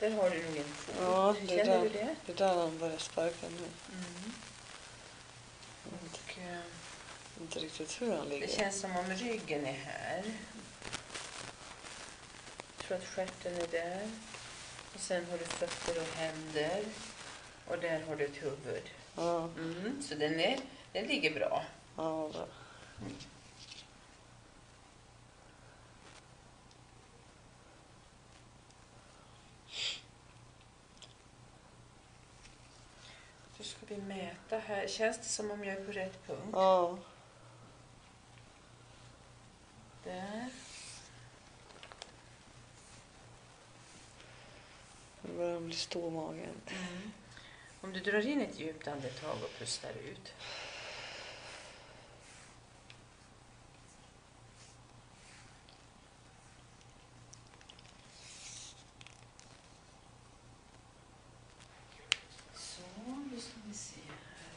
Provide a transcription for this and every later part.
Där har du nog en fot. Ja, Känner du det? Det är där han börjar sparka nu. Och, Inte riktigt hur han ligger. det känns som om ryggen är här. Jag tror att stjärten är där. Och sen har du fötter och händer. Och där har du ett huvud. Ja. Så den ligger bra. Ja, bra. Så ska vi mäta här. Känns det som om jag är på rätt punkt? Ja. Där. Nu börjar den bli stor magen. Om du drar in ett djupt andetag och pustar ut. Så, nu ska vi se här.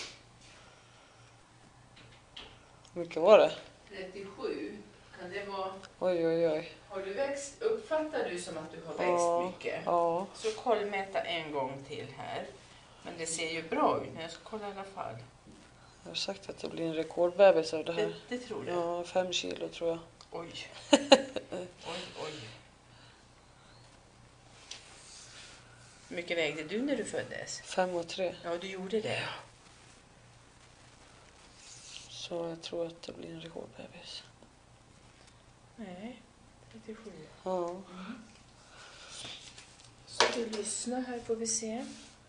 Hur mycket var det? 37. Kan det vara... Oj, oj, oj. Har du växt? Uppfattar du som att du har växt mycket? Ja. Så kollmäta en gång till här. Men det ser ju bra ut, men jag ska kolla i alla fall. Jag har sagt att det blir en rekordbebis av det här. Det tror du? Ja, 5 kilo tror jag. Oj. Oj. Hur mycket vägde du när du föddes? 5 och 3. Ja, du gjorde det. Så jag tror att det blir en rekordbebis. Nej, 37. Ja. Så du lyssnar här får vi se.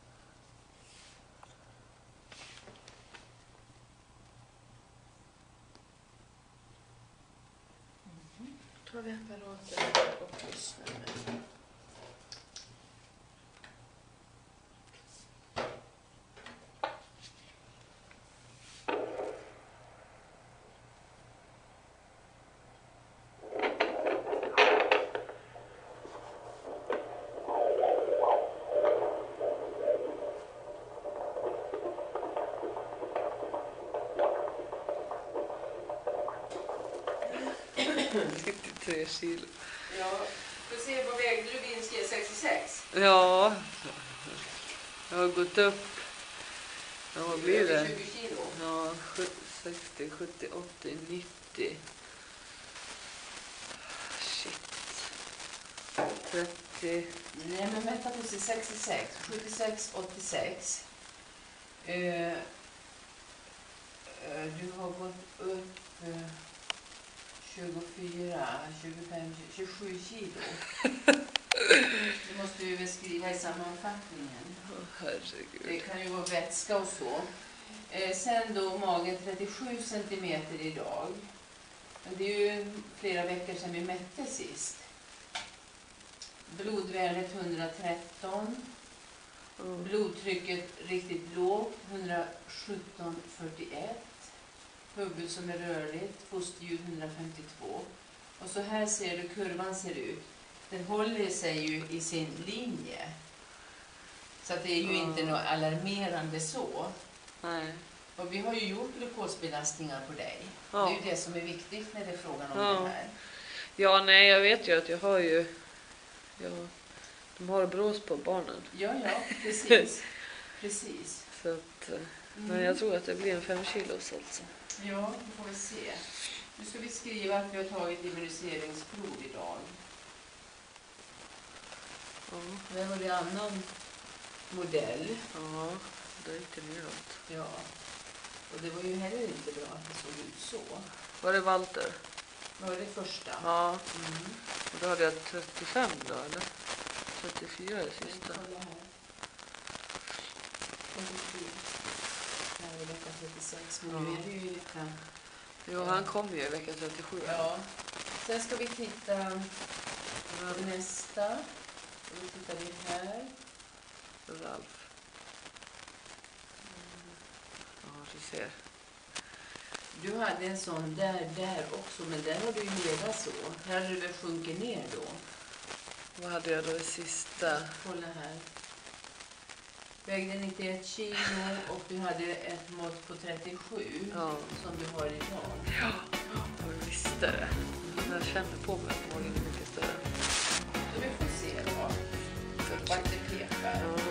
Tar vi apparaten och lyssnar med. Tre kilo. Ja, får se vad vägde du vid 66? Ja, jag har gått upp. Ja, vad blir det? 20 kilo. Ja, 60, 70, 80, 90. Shit. 30. Nej, men vänta på sig. 66, 76, 86. Du har gått upp 24, 25, 27 kilo. Det måste vi väl skriva i sammanfattningen. Herregud. Det kan ju vara vätska och så. Sen då magen 37 centimeter idag. Men det är ju flera veckor sedan vi mätte sist. Blodvärdet 113. Blodtrycket riktigt lågt 117/41. Huvud som är rörligt, fosterljud 152. Och så här ser du kurvan ser ut. Den håller sig ju i sin linje. Så att det är ju inte något alarmerande så. Nej. Och vi har ju gjort glukosbelastningar på dig. Ja. Det är ju det som är viktigt när det är frågan om det här. Ja, nej, jag vet ju att jag har ju... Ja, de har brås på barnen. Ja, precis. Precis. Så att, men jag tror att det blir en 5 kilos alltså. Ja, det får vi se. Nu ska vi skriva att vi har tagit immuniseringsprov idag. Ja. Det var det annan modell. Ja, det är lite neråt. Ja. Och det var ju heller inte bra att det såg ut så. Var det Walter? Vad var det första? Ja. Och då hade jag 35 då, eller? 34 är det sista. Kolla här. 37. Här är vecka 36, men nu är det ju vecka... Jo, han kommer ju i vecka 37. Ja. Sen ska vi titta på nästa. Och då tittar vi här. Ralf. Ja, du ser. Du hade en sån där också, men där har du ju legat så. Här har du väl sjunkit ner då. Vad hade jag då i sista? Kolla här. Vägde 91 kilo och du hade ett mått på 37 som du har idag. Ja, jag visste det. Jag kände på mig att magen är mycket större. Så vi får se då. vart det pekar. Ja.